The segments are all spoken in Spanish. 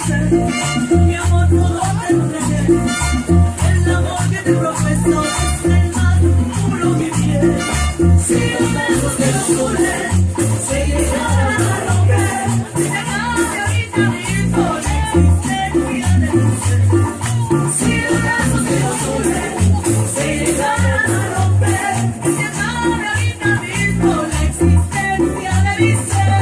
Mi amor, todo te entregué. El amor que te profeso es el más puro que tiene. Si los besos que nos unen se llegaran a romper, se cambia ahorita mismo la existencia de mi ser. Si los besos que nos unen se llegaran a romper, se cambia ahorita mismo la existencia de mi ser.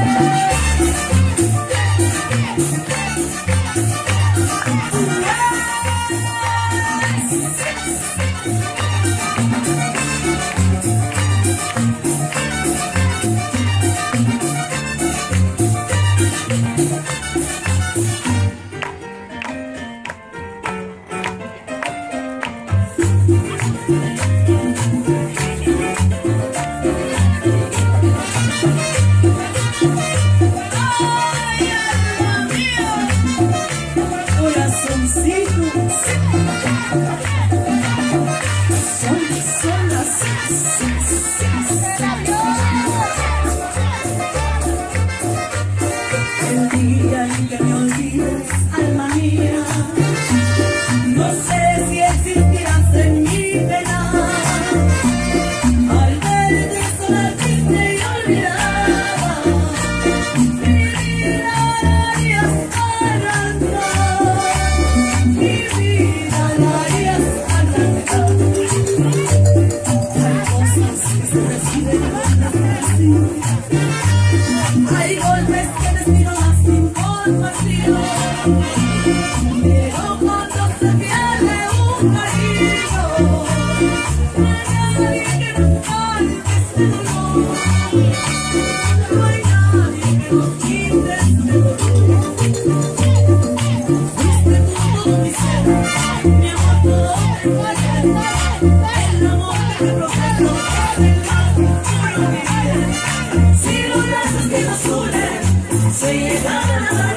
El día en que me olvides, alma mía, no sé si existirás en mi pena. Al verte sola, triste y olvidada, mi vida la harías arrancar, mi vida la harías arrancar. Hay cosas que se reciben con la felicidad. Hay golpes que destino más sin compasión, pero cuando se pierde un cariño, no hay nadie que nos calme este dolor. No hay nadie que nos quite este dolor. Fuiste todo mi ser, mi amor, todo mi fuerza. El amor que te profeso es el más puro que hay. Si los brazos que nos unen se llegaran a